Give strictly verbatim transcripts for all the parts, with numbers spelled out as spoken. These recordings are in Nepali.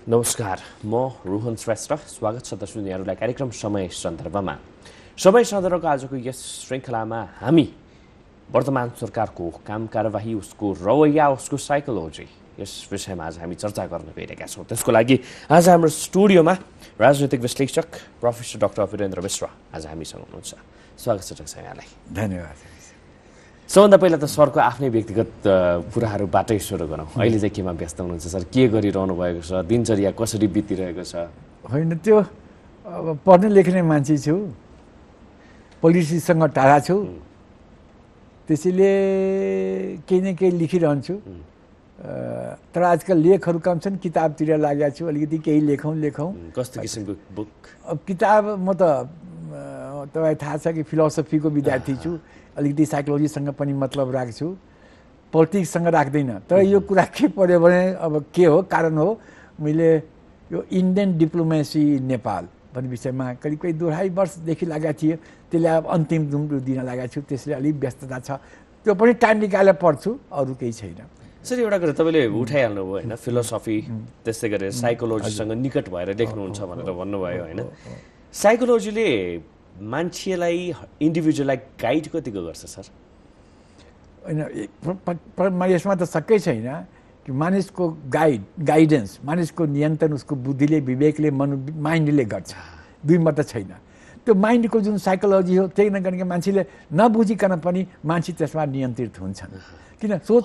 नमस्कार, म रोहन श्रेष्ठ। स्वागत छ दर्शकहरूलाई कार्यक्रम समय सन्दर्भमा। समय सन्दर्भको आजको यस श्रृङ्खलामा हामी वर्तमान सरकारको काम कारबाही, उसको रवैया, उसको साइकोलोजी, यस विषयमा आज हामी चर्चा गर्न गइरहेका छौँ। त्यसको लागि आज हाम्रो स्टुडियोमा राजनैतिक विश्लेषक प्रोफेसर डाक्टर वीरेन्द्र मिश्र आज हामीसँग हुनुहुन्छ। स्वागत छ डाक्टर यहाँलाई। धन्यवाद। सबभन्दा पहिला त सरको आफ्नै व्यक्तिगत कुराहरूबाटै सुरु गरौँ। अहिले चाहिँ केमा व्यस्त हुनुहुन्छ सर? के गरिरहनु भएको छ? दिनचर्या कसरी बितिरहेको छ? होइन, त्यो अब पढ्ने लेख्ने मान्छे छु, पोलिसीसँग टाढा छु, त्यसैले केही न केही लेखिरहन्छु। तर आजकल लेखहरू कम छन्, किताबतिर लागेको छु। अलिकति केही लेखौँ लेखौँ कस्तो किसिमको बुक? अब किताब म त तपाईँ थाहा छ कि फिलोसफीको विद्यार्थी छु, अलिकति साइकोलोजीसँग पनि मतलब राख्छु, पोलिटिक्ससँग राख्दैन। तर यो कुरा के पऱ्यो भने अब के हो कारण हो, मैले यो इन्डियन डिप्लोमेसी नेपाल भन्ने विषयमा करिब करिब दुई वर्षदेखि लागेको थिएँ। त्यसले अब अन्तिम रूप दिन लागेको छु, त्यसले अलिक व्यस्तता छ। त्यो पनि टाइम निकालेर पढ्छु, अरू केही छैन। सर, एउटा कुरा तपाईँले उठाइहाल्नु भयो होइन, फिलोसफी त्यस्तै गरेर साइकोलोजीसँग निकट भएर लेख्नुहुन्छ भनेर भन्नुभयो होइन। साइकोलोजीले मान्छेलाई, इन्डिभिजुअललाई गाइड कतिको गर्छ सर? होइन, यसमा त सकै छैन कि मानिसको गाइड गाइडेन्स मानिसको नियन्त्रण उसको बुद्धिले, विवेकले, मन माइन्डले गर्छ। दुई मात्र छैन। त्यो माइन्डको जुन साइकोलोजी हो, त्यही नगर्ने मान्छेले नबुझिकन पनि मान्छे त्यसमा नियन्त्रित हुन्छन्। किन सोच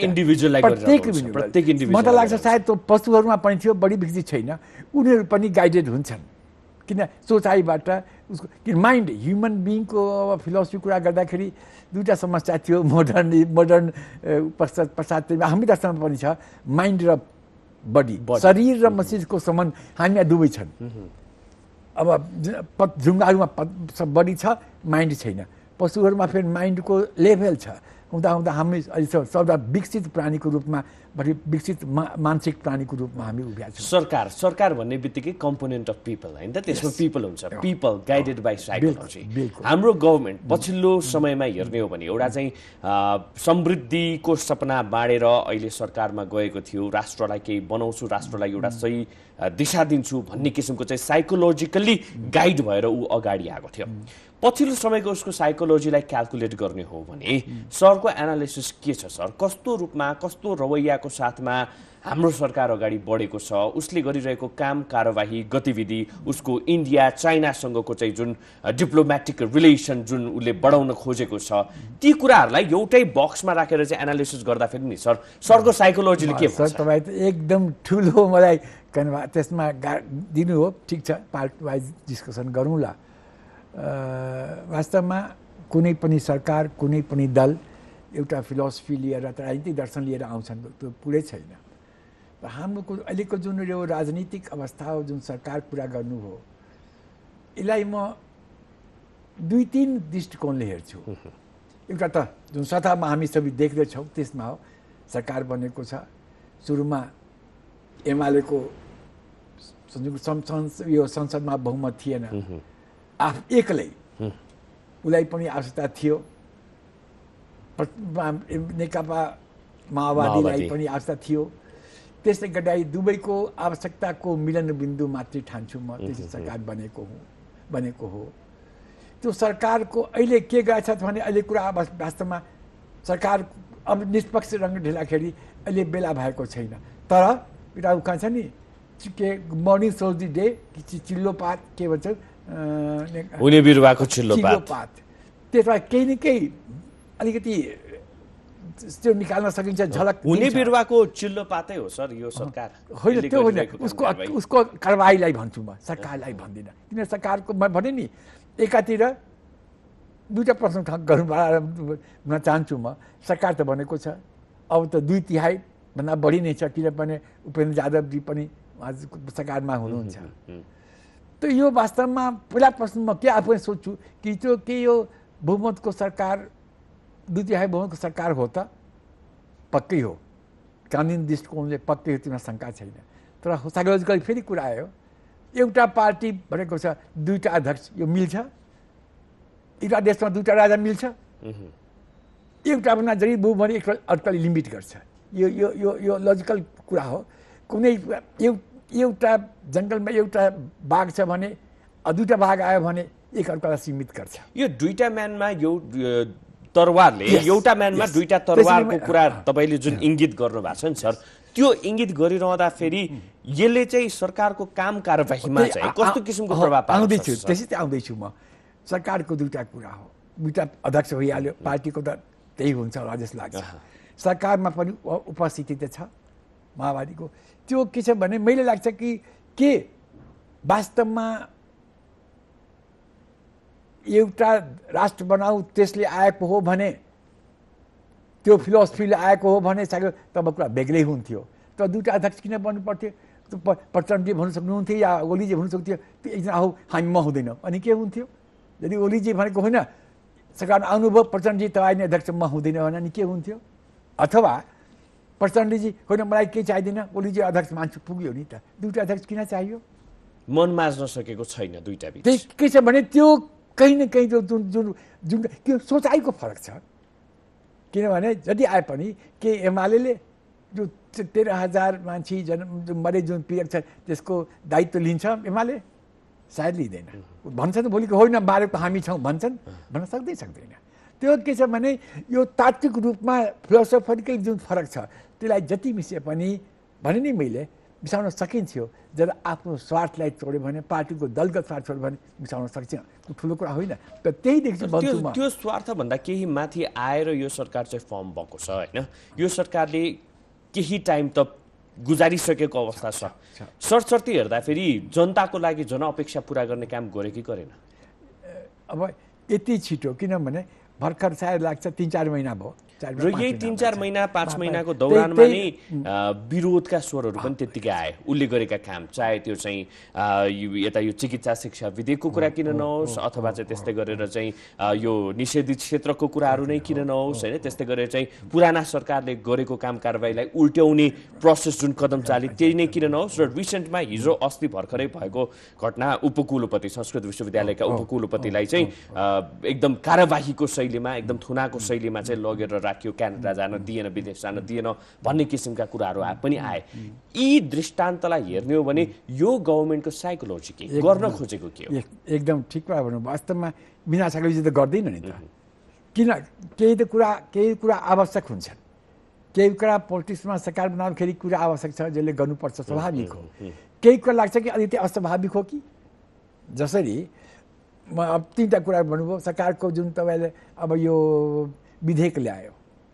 प्रत्येक मलाई लाग्छ सायद त्यो पशुहरूमा पनि थियो, बढी विकसित छैन, उनीहरू पनि गाइडेड हुन्छन्। किन सोचाइबाट उसको किन माइन्ड ह्युमन बिङको अब फिलोसफी कुरा गर्दाखेरि दुईवटा समस्या थियो। मोडर्न मोडर्न पश्चात पश्चात हामी दर्शनमा पनि छ, माइन्ड र बडी, शरीर र मस्तिष्कको सम्बन्ध हामीमा दुवै छन्। अब झुङ्गाहरूमा बडी छ, माइन्ड छैन। पशुहरूमा फेरि माइन्डको लेभल छ। हुँदा हुँदा हामी अहिले सबभन्दा विकसित प्राणीको रूपमा, बढी विकसित मा मानसिक प्राणीको रूपमा हामी उभिया छौँ। सरकार सरकार भन्ने बित्तिकै कम्पोनेन्ट अफ पिपल होइन त, त्यसमा पिपल हुन्छ, पिपल गाइडेड बाई साइकोलोजी। हाम्रो गभर्मेन्ट पछिल्लो समयमा हेर्ने हो भने एउटा चाहिँ समृद्धिको सपना बाँडेर अहिले सरकारमा गएको थियो। राष्ट्रलाई केही बनाउँछु, राष्ट्रलाई एउटा सही दिशा दिन्छु भन्ने किसिमको चाहिँ साइकोलोजिकल्ली गाइड भएर ऊ अगाडि आएको थियो। पछिल्लो समयको उसको साइकोलोजीलाई क्यालकुलेट गर्ने हो भने सरको एनालिसिस के छ सर? कस्तो रूपमा, कस्तो रवैयाको साथमा हाम्रो सरकार अगाडि बढेको छ? उसले गरिरहेको काम कारबाही, गतिविधि, उसको इन्डिया चाइनासँगको चाहिँ जुन डिप्लोमेटिक रिलेसन जुन उसले बढाउन खोजेको छ, ती कुराहरूलाई एउटै बक्समा राखेर चाहिँ एनालिसिस गर्दाखेरि नि सर सरको साइकोलोजीले के भन्छ? सर, तपाईँ त एकदम ठुलो मलाई त्यसमा दिनु हो। ठिक छ, पार्ट वाइज डिस्कसन गरौँला। वास्तवमा कुनै पनि सरकार, कुनै पनि दल एउटा फिलोसफी लिएर, राजनीतिक दर्शन लिएर आउँछन्, त्यो पुरै छैन। हाम्रो अहिलेको जुन यो राजनीतिक अवस्था हो, जुन सरकार पुरा गर्नु हो, यसलाई म दुई तिन दृष्टिकोणले हेर्छु। एउटा त जुन सत्तामा हामी सबै देख्दैछौँ त्यसमा हो, सरकार बनेको छ। सुरुमा एमालेको यो संसदमा बहुमत थिएन, आफ एक्लै उसलाई पनि आवश्यकता थियो। नेकपा माओवादीलाई पनि आवश्यकता थियो। त्यसले गर्दा दुवैको आवश्यकताको मिलन बिन्दु मात्रै ठान्छु म। त्यसै सरकार बनेको हुँ बनेको हो। त्यो सरकारको अहिले के गएछ भने अहिले कुरा वास्तवमा सरकार अब निष्पक्ष रङ ढिलाखेरि अहिले बेला भएको छैन। तर एउटा उखान छ नि, के मर्निङ सोल्स द डे, चिल्लो पात के भन्छ, हुने बिरुवाको चिल्लो पात। त्यसमा केही न केही अलिकति त्यो निकाल्न सकिन्छ, झलक। हुने बिरुवाको चिल्लो पातै हो सर यो सरकार? होइन, त्यो होइन, उसको उसको कारबाहीलाई भन्छु म, सरकारलाई भन्दिनँ। किन सरकारको म भने नि, एकातिर दुईवटा प्रश्न गर्न चाहन्छु म। सरकार त बनेको छ, अब त दुई तिहाई भन्दा बढी नै छ, किनभने उपेन्द्र यादवजी पनि सरकारमा हुनुहुन्छ। त यो वास्तवमा पहिला प्रश्न म के आफै सोध्छु कि त्यो के यो बहुमतको सरकार, दुई तिहाई बहुमतको सरकार हो त? पक्कै हो, कानुनी दृष्टिकोणले पक्कै हो, त्यसमा शङ्का छैन। तर साइकोलोजिकल फेरि कुरा आयो, एउटा पार्टी भनेको छ दुईवटा अध्यक्ष, यो मिल्छ? एउटा देशमा दुईवटा राजा मिल्छ? एउटा भन्दा जरी बहु भने अर्काले लिमिट गर्छ। यो यो यो यो लजिकल कुरा हो। कुनै एउटा जङ्गलमा एउटा बाघ छ भने दुईटा बाघ आयो भने एकअर्कालाई सीमित गर्छ। यो दुईटा म्यानमा यो तरवारले एउटा म्यानमा दुईटा तरवारको कुरा तपाईँले जुन इङ्गित गर्नुभएको छ नि सर, त्यो इङ्गित गरिरहँदाखेरि यसले चाहिँ सरकारको काम कारबाहीमा चाहिँ कस्तो किसिमको प्रभाव पार्छ? आउँदैछु त्यसै त आउँदैछु म। सरकारको दुईटा कुरा हो, दुईटा अध्यक्ष भइहाल्यो, पार्टीको त त्यही हुन्छ होला जस्तो लाग्छ। सरकारमा पनि उपस्थिति त छ माओवादीको। त्यो के छ भने मैले लाग्छ कि के वास्तवमा एउटा राष्ट्र बनाऊ त्यसले आएको हो भने, त्यो फिलोसफीले आएको हो भने सायद तब कुरा बेग्लै हुन्थ्यो। तर दुईवटा अध्यक्ष किन बन्नु पर्थ्यो? प्रचण्डजी भन्नु सक्नुहुन्थ्यो या ओलीजी भन्नु सक्थ्यो त्यो एकजना हो हामी म हुँदैनौँ अनि के हुन्थ्यो? यदि ओलीजी भनेको होइन सरकारमा आउनुभयो प्रचण्डजी तपाईँ नै अध्यक्ष म हुँदैन भने अनि के हुन्थ्यो? अथवा प्रचण्डजी होइन मलाई केही चाहिँदैन ओलीजी अध्यक्ष मान्छु पुग्यो नि त। दुईवटा अध्यक्ष किन चाहियो? मन माझ्न सकेको छैन दुईटा बिच। त्यही के छ भने त्यो कहीँ न कहीँ जुन जुन जुन त्यो सोचाइको फरक छ। किनभने जति आए पनि के एमाले जो तेह्र हजार मान्छे जन्म मरे जुन पीडित छ त्यसको दायित्व लिन्छ एमाले? सायद लिँदैन। भन्छन् भोलिको होइन मारेको हामी छौँ भन्छन्, भन्न सक्दै सक्दैन। त्यो के छ भने यो तात्विक रूपमा फिलोसफिकल जुन फरक छ त्यसलाई जति मिसे पनि भने नि मैले मिसाउन सकिन्थ्यो। जब आफ्नो स्वार्थलाई छोड्यो भने, पार्टीको दलगत स्वार्थ छोड्यो भने मिसाउन सक्छ, त्यो ठुलो कुरा होइन। त त्यही देख्छु भन्छु म। त्यो स्वार्थभन्दा केही माथि आएर यो सरकार चाहिँ फर्म भएको छ होइन। यो सरकारले केही टाइम त गुजारिसकेको अवस्था छ। सरसर्ती हेर्दाखेरि जनताको लागि जनअपेक्षा पुरा गर्ने काम गरे कि गरेन? अब यति छिटो किनभने भर्खर सायद लाग्छ तिन चार महिना भयो र यही तीन चार महीना पाँच महीनाको दौरानमा नै विरोधका स्वरहरू पनि त्यत्तिकै आए। उसले गरेका काम चाहे त्यो चाहिँ यता यो चिकित्सा शिक्षा विधेयकको कुरा किन नहोस् अथवा चाहिँ त्यस्तै गरेर चाहिँ यो निषेधित क्षेत्रको कुराहरू नै किन नहोस् होइन, त्यस्तै गरेर चाहिँ पुराना सरकारले गरेको काम कारबाहीलाई उल्ट्याउने प्रोसेस जुन कदम चाल्यो त्यही नै किन नहोस्। र रिसेन्टमा हिजो अस्ति भर्खरै भएको घटना उपकुलपति संस्कृत विश्वविद्यालयका उपकुलपतिलाई चाहिँ एकदम कार्यवाहीको शैलीमा एकदम थुनाको शैलीमा चाहिँ लगेर राख्यो, क्यानाडा जान दिएन, विदेश जान दिएन भन्ने किसिमका कुराहरू पनि आए। यी दृष्टान्तलाई हेर्ने हो भने यो गभर्मेन्टको साइकोलोजी के गर्न खोजेको के हो? एकदम ठिक कुरा भन्नु। वास्तवमा बिना साइकोलोजी त गर्दैन नि त। किन केही त कुरा केही कुरा आवश्यक हुन्छन्, केही कुरा पोलिटिक्समा सरकार बनाउँदाखेरि कुरा आवश्यक छ जसले गर्नुपर्छ, स्वाभाविक हो। केही कुरा लाग्छ कि अलिकति अस्वाभाविक हो कि जसरी म अब तिनवटा कुरा भन्नुभयो। सरकारको जुन तपाईँले अब यो विधेयक ल्यायो,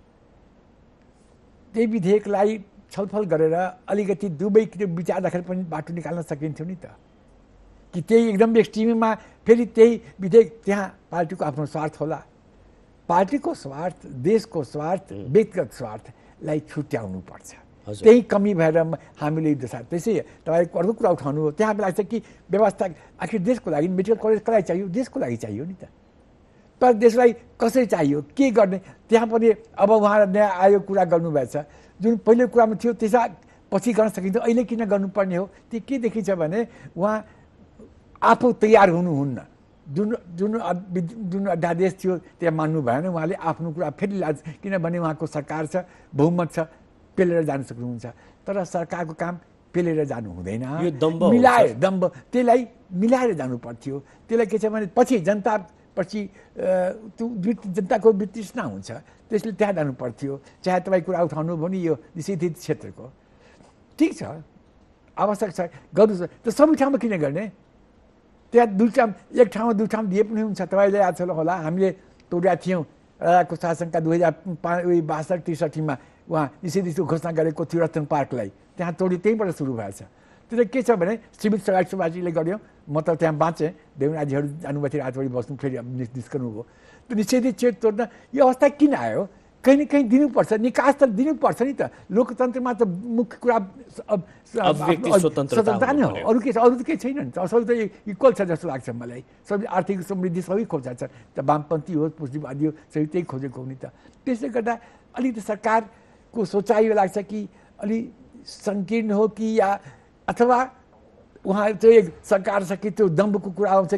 त्यही विधेयकलाई छलफल गरेर अलिकति दुवै विचार राखेर पनि बाटो निकाल्न सकिन्थ्यो नि त। कि त्यही एकदम एक्सट्रिममा फेरि त्यही विधेयक त्यहाँ पार्टीको आफ्नो स्वार्थ होला। पार्टीको स्वार्थ, देशको स्वार्थ, व्यक्तिगत स्वार्थलाई छुट्याउनु पर्छ। त्यही कमी भएर हामीले दशा त्यसै तपाईँको अर्को कुरा उठाउनु हो। त्यहाँ लाग्छ कि व्यवस्था आखिर देशको लागि मेडिकल कलेज कसलाई चाहियो? देशको लागि चाहियो नि त। तर देशलाई कसरी चाहियो, के गर्ने? त्यहाँ पनि अब उहाँ नयाँ आयोग कुरा गर्नुभएछ जुन पहिलो कुरामा थियो त्यसमा पछि गर्न सकिन्थ्यो, अहिले किन गर्नुपर्ने हो? त्यो के देखिन्छ भने उहाँ आफू तयार हुनुहुन्न। जुन जुन जुन अध्यादेश थियो त्यहाँ मान्नु भएन उहाँले आफ्नो कुरा फेरि लाज, किनभने उहाँको सरकार छ, बहुमत छ, पेलेर जान सक्नुहुन्छ। तर सरकारको काम पेलेर जानु हुँदैन, मिलाएर दम्ब त्यसलाई मिलाएर जानु पर्थ्यो। त्यसलाई के छ भने पछि जनता पछि त्यो जनताको वितृष्णा हुन्छ, त्यसले त्यहाँ जानु पर्थ्यो। चाहे तपाईँ कुरा उठाउनु भयो नि यो निषेधित क्षेत्रको, ठिक छ आवश्यक छ गर्नु, त सबै ठाउँमा किन गर्ने? त्यहाँ दुई ठाउँ एक ठाउँमा दुई ठाउँ दिए पनि हुन्छ। तपाईँले याद छ होला हामीले तोडेका थियौँ राजाको शासनका दुई हजार पाँच उयो बासठ त्रिसठीमा उहाँ निषेधितको घोषणा गरेको थियो रतन पार्कलाई, त्यहाँ तोडी त्यहीँबाट सुरु भएछ। त्यो के छ भने सिभिल सोसाइटी सोसाइटीले गर्यो, म त त्यहाँ बाँचेँ, देवनाजीहरू जानुभएको थियो रातभरि बस्नु, फेरि निस्कनु भयो। त्यो निषेधित क्षेत्र तोड्न यो अवस्था किन आयो? कहीँ न कहीँ दिनुपर्छ, निकास त दिनुपर्छ नि त। लोकतन्त्रमा त मुख्य कुरा स्वतन्त्रता नै हो, अरू के छ? अरू त केही छैन नि त। सबै त इक्वल छ जस्तो लाग्छ मलाई। सबै आर्थिक समृद्धि सबै खोज्छ छ, त वामपन्थी होस् पुष्टिवादी होस् सबै त्यही खोजेको हो नि त। त्यसले गर्दा अलिकति सरकारको सोचाइ लाग्छ कि अलि सङ्कीर्ण हो कि या अथवा उहाँ चाहिँ सरकार छ कि त्यो दम्बको कुरा आउँछ कि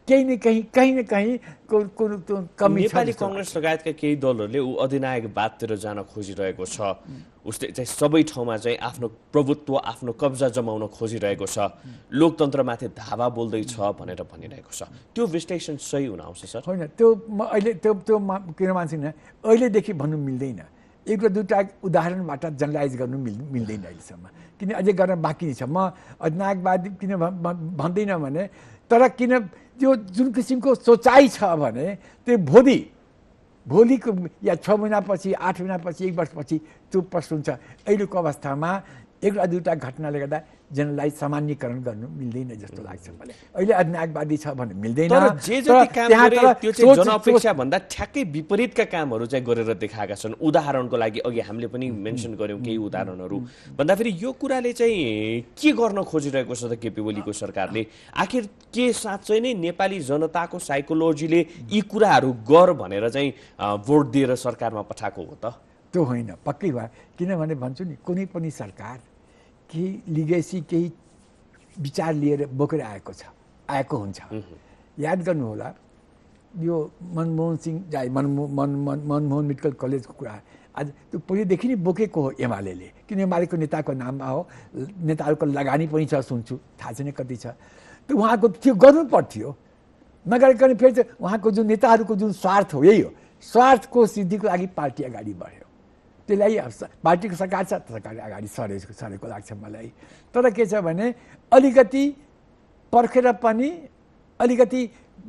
केही न कहीँ कहीँ न कहीँ कमी छ। नेपाली कांग्रेस लगायतका केही दलहरूले ऊ अधिनायकवादतिर जान खोजिरहेको छ, उसले चाहिँ सबै ठाउँमा चाहिँ आफ्नो प्रभुत्व आफ्नो कब्जा जमाउन खोजिरहेको छ, लोकतन्त्रमाथि धावा बोल्दैछ भनेर भनिरहेको छ। त्यो विश्लेषण सही हुन आउँछ सर? होइन, त्यो म अहिले त्यो त्यो किन मान्छे न अहिलेदेखि भन्नु मिल्दैन। एक र दुईवटा उदाहरणबाट जनरलाइज गर्नु मिल मिल्दैन अहिलेसम्म, किन अझै गर्न बाँकी छ। म अधिनायकवादी किन भन्दिनँ भने, तर किन त्यो जुन किसिमको सोचाइ छ भने त्यो भोलि भोलिको या छ महिनापछि आठ महिनापछि एक वर्षपछि त्यो प्रश्न हुन्छ। अहिलेको अवस्थामा एक र दुईवटा घटनाले गर्दा जनलाई सामान्यकरण गर्नु मिल्दैन जस्तो लाग्छ मलाई। अहिले अधिनायकवादी छ भन्ने मिल्दैन। तर जे जति काम गरे त्यो चाहिँ जनअपेक्षा भन्दा ठ्याक्कै विपरीतका कामहरू चाहिँ गरेर देखाएका छन्। उदाहरणको लागि अघि हामीले पनि मेन्सन गर्यौँ केही उदाहरणहरू भन्दाखेरि यो कुराले चाहिँ के गर्न खोजिरहेको छ त केपी ओलीको सरकारले? आखिर के साँच्चै नै नेपाली जनताको साइकोलोजीले यी कुराहरू गर भनेर चाहिँ भोट दिएर सरकारमा पठाएको हो त? त्यो होइन, पक्कै भयो। किनभने भन्छु नि, कुनै पनि सरकार केही लिगेसी केही विचार लिएर बोकेर आएको छ आएको हुन्छ। याद गर्नुहोला, यो मनमोहन सिंह जाई मनमो मन मनमोहन मेडिकल कलेजको कुरा आज त्यो पहिलेदेखि नै बोकेको हो एमाले। किन एमालेको नेताको नाममा हो, नेताहरूको लगानी पनि छ सुन्छु, थाहा छैन कति छ। त्यो उहाँको त्यो गर्नु पर्थ्यो, नगरिकन फेरि चाहिँ उहाँको जुन नेताहरूको जुन स्वार्थ हो, यही हो स्वार्थको सिद्धिको लागि पार्टी अगाडि बढ्यो। त्यसलाई पार्टीको सरकार छ, सरकार अगाडि सरेको सरेको लाग्छ मलाई। तर के छ भने अलिकति पर्खेर पनि अलिकति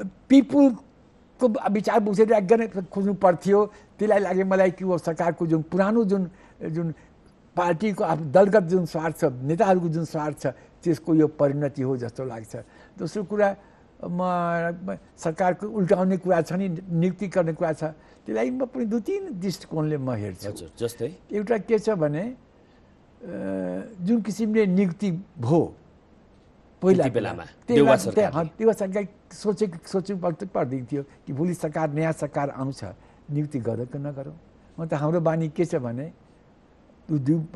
पिपुलको विचार बुझेर एकदमै खोज्नु पर्थ्यो। त्यसलाई लाग्यो मलाई कि वो सरकारको जुन पुरानो जुन जुन पार्टीको आफ्नो दलगत जुन स्वार्थ छ, नेताहरूको जुन स्वार्थ छ, त्यसको यो परिणति हो जस्तो लाग्छ। दोस्रो कुरा, म सरकारको उल्टाउने कुरा छ नि, नियुक्ति गर्ने कुरा छ, त्यसलाई म पनि दुई तिन दृष्टिकोणले म हेर्छु। जस्तै एउटा के छ भने जुन किसिमले नियुक्ति भयो पहिला बेलामा देउवा सरकार सोचेको सोच्नु पर्दैन थियो कि भोलि सरकार नयाँ सरकार आउँछ, नियुक्ति गरौँ कि नगरौँ। म त हाम्रो बानी के छ भने दुई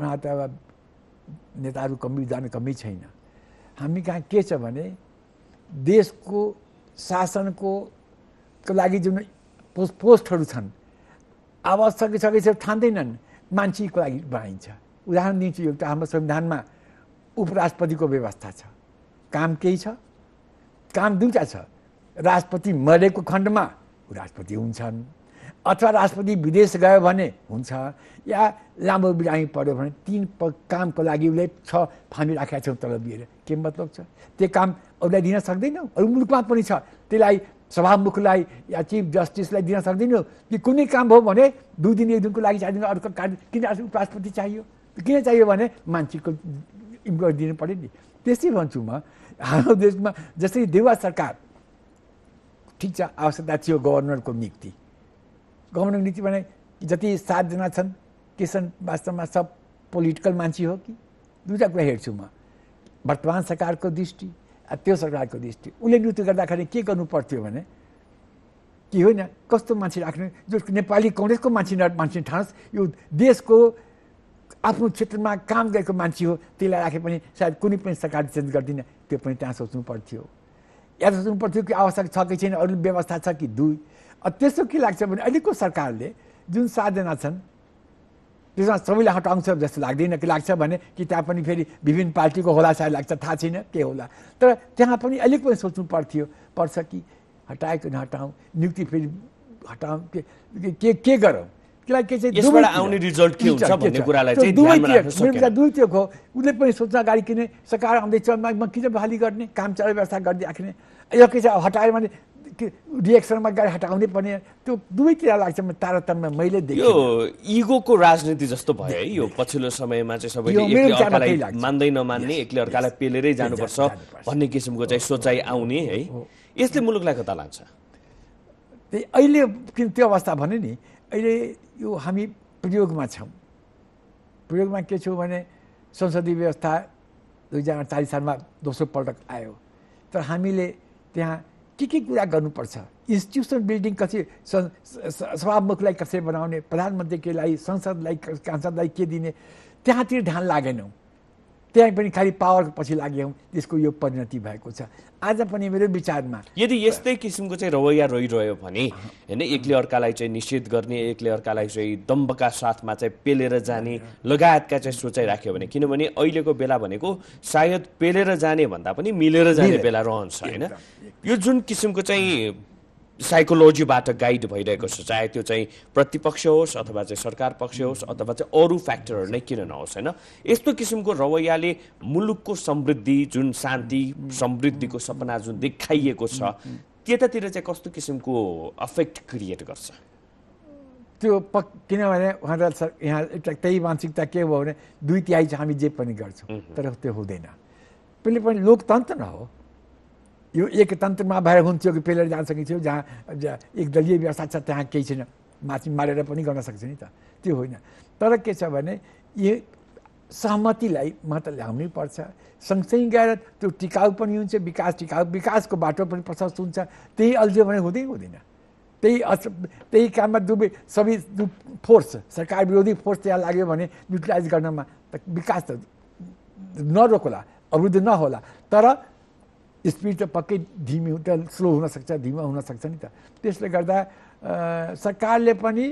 नेताहरू कमी जाने कमी छैन। हामी कहाँ के छ भने देशको शासनको लागि जुन पोस्ट पोस्टहरू छन्, आवश्यक सकेपछि ठान्दैनन्, मान्छेको लागि बनाइन्छ। उदाहरण दिन्छु, एउटा हाम्रो संविधानमा उपराष्ट्रपतिको व्यवस्था छ। काम केही छ, काम दुईवटा छ, राष्ट्रपति मरेको खण्डमा राष्ट्रपति हुन्छन्, अथवा राष्ट्रपति विदेश गयो भने हुन्छ, या लामो बिरामी पऱ्यो भने तिन कामको लागि उसले छ फामी राखेका छौँ तलब दिएर। के मतलब छ? त्यो काम उसलाई दिन सक्दैनौँ? अरू मुलुकमा पनि छ, त्यसलाई सभामुखलाई या चिफ जस्टिसलाई दिन सक्दैनौँ कि कुनै काम भयो भने दुई दिन एक दिनको लागि चाहिँदैन, अर्को कार्य किन उपराष्ट्रपति चाहियो? किन चाहियो भने मान्छेको इम्प्लोइ दिनु पऱ्यो नि। त्यसै भन्छु म, हाम्रो देशमा जस्तै देउवा सरकार ठिक छ, आवश्यकता थियो गभर्नरको नियुक्ति। गभर्नर नियुक्ति भने जति सातजना छन् के छन् वास्तवमा सब पोलिटिकल मान्छे हो कि? दुईवटा कुरा हेर्छु म, वर्तमान सरकारको दृष्टि, त्यो सरकारको दृष्टि। उसले नियुक्ति गर्दाखेरि के गर्नु पर्थ्यो भने के होइन, कस्तो मान्छे राख्ने जो नेपाली काङ्ग्रेसको मान्छे मान्छे ठानोस्, यो देशको आफ्नो क्षेत्रमा काम गरेको मान्छे हो, त्यसलाई राखे पनि सायद कुनै पनि सरकार चेन्ज गर्दिन। त्यो पनि त्यहाँ सोच्नु पर्थ्यो, या सोच्नु पर्थ्यो कि आवश्यक छ कि छैन, अरू व्यवस्था छ कि दुई। त्यसो के लाग्छ भने अहिलेको सरकारले जुन सातजना छन् त्यसमा सबैलाई हटाउँछ जस्तो लाग्दैन कि लाग्छ भने कि त्यहाँ पनि फेरि विभिन्न पार्टीको होला सायद लाग्छ, थाहा छैन के होला। तर त्यहाँ पनि अलिक पनि सोच्नु पर्थ्यो पर्छ कि हटाए कि नहटाउँ, नियुक्ति फेरि हटाउँ के के के गरौँ, त्यसलाई के चाहिँ यसबाट आउने रिजल्ट के हुन्छ भन्ने कुरालाई चाहिँ ध्यानमा राख्न सकेन। दुईतिर हो, उसले पनि सोच्न अगाडि किन सरकार आउँदैछ म किन बहाली गर्ने, काम चलाउने व्यवस्था गर्दै राख्ने, यो के छ हटाएर भने रिएक्सनमा गएर हटाउने पर्ने, त्यो दुवैतिर लाग्छ। तारतम्य मैले देखेँ। यो इगोको राजनीति जस्तो भयो है यो पछिल्लो समयमा चाहिँ सबैले एकले अर्कालाई मान्दै नमान्ने, एकले अर्कालाई पेलेरै जानुपर्छ भन्ने किसिमको चाहिँ सोचाइ आउने है, यसले मुलुकलाई कता लाग्छ? त्यही अहिले किन त्यो अवस्था भने नि, अहिले यो हामी प्रयोगमा छौँ। प्रयोगमा के छौँ भने संसदीय व्यवस्था दुई हजार अडचालिस सालमा दोस्रो पटक आयो, तर हामीले त्यहाँ के के कुरा गर्नुपर्छ, इन्स्टिट्युसन बिल्डिङ कसरी, सभामुखलाई कसरी बनाउने, प्रधानमन्त्रीलाई, संसदलाई सांसदलाई के दिने, त्यहाँतिर ध्यान लागेनौँ। त्यहाँ पनि खालि पावरको पछि लाग्यौँ, त्यसको यो परिणति भएको छ। आज पनि मेरो विचारमा यदि यस्तै किसिमको चाहिँ रवैया रहिरह्यो भने होइन, एकले अर्कालाई चाहिँ निषेध गर्ने, एकले अर्कालाई चाहिँ दम्बका साथमा चाहिँ पेलेर जाने लगायतका चाहिँ सोचाइ राख्यो भने, किनभने अहिलेको बेला भनेको सायद पेलेर जाने भन्दा पनि मिलेर जाने बेला रहन्छ होइन। यो जुन किसिमको चाहिँ साइकोलोजीबाट गाइड भइरहेको छ, चाहे त्यो चाहिँ प्रतिपक्ष होस् अथवा चाहिँ सरकार पक्ष होस् अथवा चाहिँ अरू फ्याक्टरहरू नै किन नहोस् होइन, यस्तो किसिमको रवैयाले मुलुकको समृद्धि, जुन शान्ति समृद्धिको सपना जुन देखाइएको छ, त्यतातिर चाहिँ कस्तो किसिमको अफेक्ट क्रिएट गर्छ? त्यो पक किनभने उहाँहरू यहाँ एउटा त्यही मानसिकता के भयो भने दुई तिहाई चाहिँ हामी जे पनि गर्छौँ, तर त्यो हुँदैन। पहिले पनि लोकतन्त्र न हो यो, एक तन्त्रमा भएर हुन्थ्यो कि पेलेर जान सकिन्थ्यो, जहाँ एक दलीय व्यवस्था छ त्यहाँ केही छैन, माथि मारेर पनि गर्न सक्छ नि त, त्यो होइन। तर के छ भने यो सहमतिलाई महत्त्व ल्याउनै पर्छ, सँगसँगै गएर त्यो टिकाउ पनि हुन्छ, विकास टिकाउ विकासको बाटो पनि प्रशस्त हुन्छ। त्यही अल्झ्यो भने हुँदै हुँदैन। त्यही अस त्यही काममा दुवै सबै फोर्स, सरकार विरोधी फोर्स त्यहाँ लाग्यो भने युटिलाइज गर्नमा त विकास त नरोकोला, अवरुद्ध नहोला, तर स्पिड त पक्कै धिमी त स्लो हुनसक्छ, धीमा हुनसक्छ नि त। त्यसले गर्दा सरकारले पनि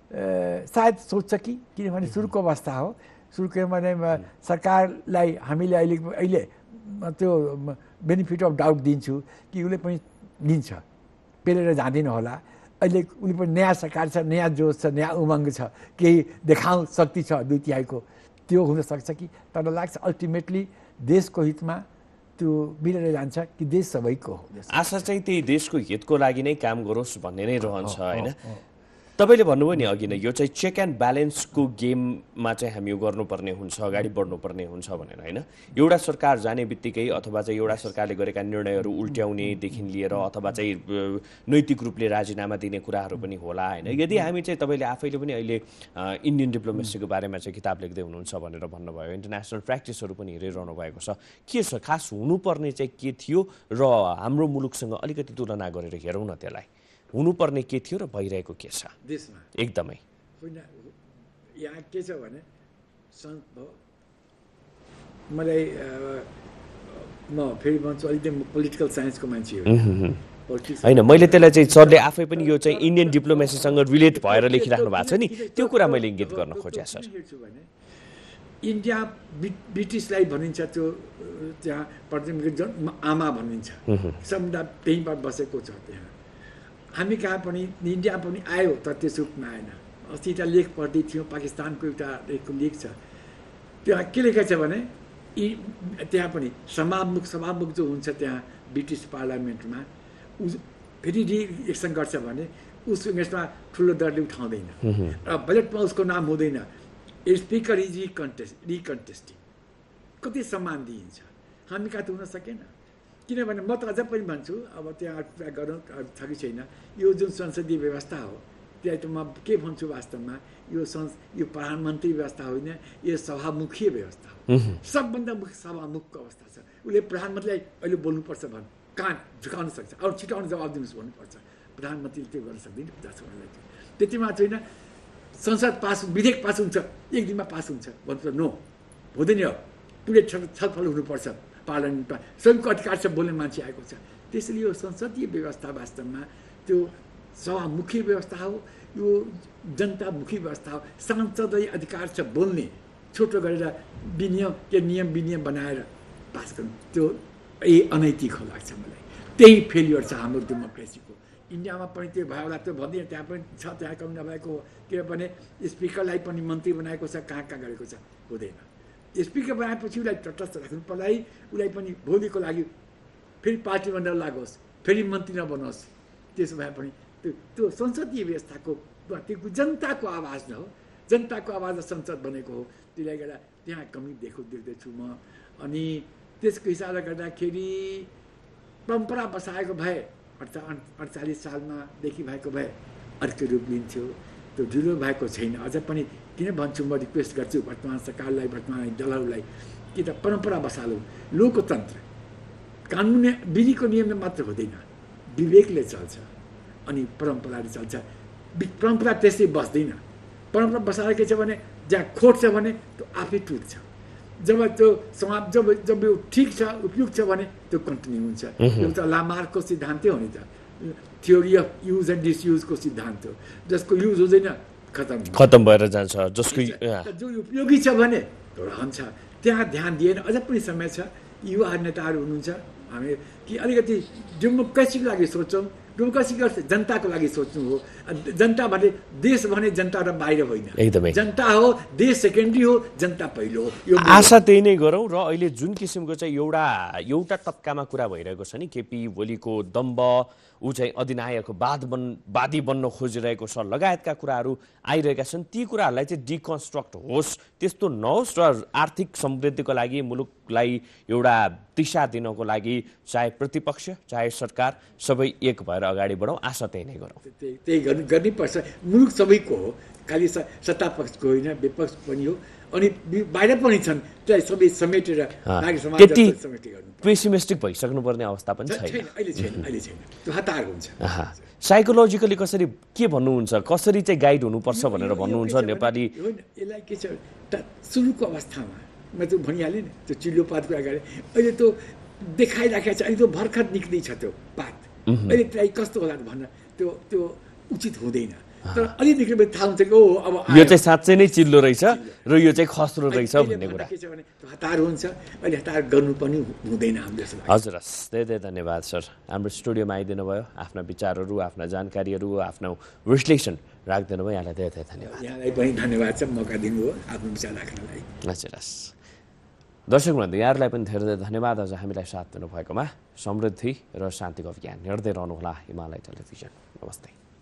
सायद सोच्छ कि, किनभने सुरुको अवस्था हो, सुरुको भने सरकारलाई हामीले अहिले अहिले त्यो बेनिफिट अफ डाउट दिन्छु कि उसले पनि लिन्छ, पेलेर जाँदैन होला। अहिले उसले पनि नयाँ सरकार छ, नयाँ जोस छ, नयाँ उमङ्ग छ, केही देखाउ शक्ति छ दुई तिहाईको, त्यो हुनसक्छ कि। तर लाग्छ अल्टिमेटली देशको हितमा त्यो मिलेर जान्छ कि देश सबैको हो। आशा चाहिँ त्यही देशको हितको लागि नै काम गरोस् भन्ने नै रहन्छ होइन। तपाईँले भन्नुभयो नि अघि नै, यो चाहिँ चेक एन्ड ब्यालेन्सको गेममा चाहिँ हामी यो गर्नुपर्ने हुन्छ, अगाडि बढ्नुपर्ने हुन्छ भनेर होइन। एउटा सरकार जाने बित्तिकै अथवा चाहिँ एउटा सरकारले गरेका निर्णयहरू उल्ट्याउनेदेखि लिएर अथवा चाहिँ नैतिक रूपले राजीनामा दिने कुराहरू पनि होला होइन। यदि हामी चाहिँ तपाईँले आफैले पनि अहिले इन्डियन डिप्लोमेसीको बारेमा चाहिँ किताब लेख्दै हुनुहुन्छ भनेर भन्नुभयो, इन्टरनेसनल प्र्याक्टिसहरू पनि हेरिरहनु भएको छ, के छ खास हुनुपर्ने चाहिँ के थियो र हाम्रो मुलुकसँग अलिकति तुलना गरेर हेरौँ न, त्यसलाई हुनुपर्ने के थियो र भइरहेको के छ देशमा? एकदमै होइन, यहाँ के छ भने मलाई म फेरि भन्छु अलिकति पोलिटिकल साइन्सको मान्छे हो होइन, मैले त्यसलाई चाहिँ सरले आफै पनि यो चाहिँ इन्डियन डिप्लोमेसीसँग रिलेट भएर लेखिराख्नु भएको छ नि, त्यो कुरा मैले इङ्गित गर्न खोजेँ सर। इन्डिया ब्रिटिसलाई भनिन्छ, त्यो त्यहाँ आमा भनिन्छ, सबभन्दा त्यहीँबाट बसेको छ त्यहाँ। हामी कहाँ पनि इन्डिया पनि आयो तर त्यो सुखमा आएन। अस्ति एउटा लेख पढ्दै थियौँ, पाकिस्तानको एउटा लेखको लेख छ, त्यहाँ के लेखेको छ भने त्यहाँ पनि सभामुख सभामुख जो हुन्छ त्यहाँ ब्रिटिस पार्लियामेन्टमा, उ फेरि रिएक्सन गर्छ भने उस यसमा ठुलो दरले उठाउँदैन र बजेटमा उसको नाम हुँदैन। स्पिकर इज रिकन्टेस्ट रिकन्टेस्टिङ कति सम्मान दिइन्छ, हामी कहाँ त हुन सकेन। किनभने म त अझ पनि भन्छु, अब त्यहाँ कुरा गरौँ छ कि छैन, यो जुन संसदीय व्यवस्था हो त्यहाँ त म के भन्छु वास्तवमा यो संस यो प्रधानमन्त्री व्यवस्था होइन, यो सभामुखीय व्यवस्था हो। सबभन्दा मुख्य सभामुखको अवस्था छ। उसले प्रधानमन्त्रीलाई अहिले बोल्नुपर्छ भने कहाँ झुकाउन सक्छ, अरू छिटाउन जवाब दिनुहोस् भन्नुपर्छ, प्रधानमन्त्रीले त्यो गर्न सक्दैन। प्रजासभालाई त्यति मात्र होइन, संसद पास विधेयक पास हुन्छ एक दिनमा पास हुन्छ भन्नु नो हुँदैन, पुरै छलफल हुनुपर्छ पार्लियामेन्टमा, सबैको अधिकार छ बोल्ने मान्छे आएको छ। त्यसैले यो संसदीय व्यवस्था वास्तवमा त्यो सभामुखी व्यवस्था हो, यो जनतामुखी व्यवस्था हो। सांसदलाई अधिकार छ बोल्ने, छोटो गरेर विनियम के नियम विनियम बनाएर पास गर्नु, त्यो यही अनैतिक हो लाग्छ मलाई। त्यही फेलियर छ हाम्रो डेमोक्रेसीको। इन्डियामा पनि त्यो भयो होला, त्यो भन्दैन, त्यहाँ पनि छ, त्यहाँ कमी नभएको हो। किनभने स्पिकरलाई पनि मन्त्री बनाएको छ, कहाँ कहाँ गरेको छ, हुँदैन। स्पिकर बनाएपछि उसलाई तटस्थ राख्नु पर्ला, उसलाई पनि भोलिको लागि फेरि पार्टीमा नलागोस्, फेरि मन्त्री नबनोस्। त्यसो भए पनि त्यो त्यो संसदीय व्यवस्थाको त्यो जनताको आवाज न हो, जनताको आवाज संसद बनेको हो। त्यसले गर्दा त्यहाँ कमी देखो देख्दैछु म। अनि त्यसको हिसाबले गर्दाखेरि परम्परा बसाएको भए अडचा अडचालिस सालमादेखि भएको भए अर्को रूप लिन्थ्यो, त्यो ढिलो भएको छैन। अझ पनि किन भन्छु, म रिक्वेस्ट गर्छु वर्तमान सरकारलाई, वर्तमान दलहरूलाई कि त परम्परा बसालौँ। लोकतन्त्र कानुन विधिको नियमले मात्र हुँदैन, विवेकले चल्छ अनि परम्पराले चल्छ। परम्परा त्यसै बस्दैन। परम्परा बसाएर के छ भने जहाँ खोट छ भने त्यो आफै टुट्छ। जब त्यो समाप्त जब जब यो ठिक छ उपयुक्त छ भने त्यो कन्टिन्यू हुन्छ एउटा लामार्कको सिद्धान्तै हो नि त थ्योरी अफ युज एन्ड डिसयुजको सिद्धान्त हो जसको युज हुँदैन खतम खतम भएर जान्छ जसको जो उपयोगी छ भने रहन्छ त्यहाँ ध्यान दिएन अझ पनि समय छ युवा नेताहरू हुनुहुन्छ हामी कि अलिकति डेमोक्रेसीको लागि सोच्छौँ डेमोक्रेसी जनताको लागि सोच्नु हो जनता भने देश भने जनता र बाहिर होइन एकदमै जनता हो देश सेकेन्डरी हो जनता पहिलो हो यो आशा त्यही नै गरौँ र अहिले जुन किसिमको चाहिँ एउटा एउटा तबकामा कुरा भइरहेको छ नि केपी ओलीको दम्ब ऊ चाहिँ अधिनायक वाद बन् वादी बन्न खोजिरहेको छ लगायतका कुराहरू आइरहेका छन् ती कुराहरूलाई चाहिँ डिकन्स्ट्रक्ट होस् त्यस्तो नहोस् र आर्थिक समृद्धिको लागि मुलुकलाई एउटा दिशा दिनको लागि चाहे प्रतिपक्ष चाहे सरकार सबै एक भएर अगाडि बढौँ आशा त्यही नै गरौँ त्यही गर्नु गर्नैपर्छ मुलुक सबैको हो खालि सत्ता पक्षको होइन विपक्ष पनि हो अनि बाहिर पनि छन् त्यसलाई सबै समेटेर त्यति पेसिमिस्टिक भइसक्नुपर्ने अवस्था पनि छैन अहिले छैन अहिले छैन त्यो हतार हुन्छ साइकोलोजिकली कसरी के भन्नुहुन्छ कसरी चाहिँ गाइड हुनुपर्छ भनेर भन्नुहुन्छ नेपाली यसलाई के छ सुरुको अवस्थामा म त्यो भनिहालेँ नि त्यो चिल्लो पातको अगाडि अहिले त्यो देखाइराखेको छ अहिले त्यो भर्खर निक्लिन्छ त्यो पात अहिले त्यसलाई कस्तो होला भन्न त्यो त्यो उचित हुँदैन तर अलि निक्लियो थाहा हुन्छ कि ओ अब यो चाहिँ साँच्चै नै चिल्लो रहेछ र यो चाहिँ खस्रो रहेछ भन्ने कुरा के छ भने हतार हुन्छ अहिले हतार गर्नु पनि हुँदैन हाम्रो जस्तो हजुर हस् धेरै धेरै धन्यवाद सर हाम्रो स्टुडियोमा आइदिनु भयो आफ्ना विचारहरू आफ्ना जानकारीहरू आफ्नो विश्लेषण राखिदिनु भयो यहाँलाई धेरै धेरै धन्यवाद यहाँलाई पनि धन्यवाद छ मौका दिनुभयो आफ्नो विचार राख्नलाई हजुर हस् दर्शक वृन्द यहाँहरूलाई पनि धेरै धेरै धन्यवाद आज हामीलाई साथ दिनुभएकोमा समृद्धि र शान्तिको अभियान हेर्दै रहनुहोला हिमालय टेलिभिजन नमस्ते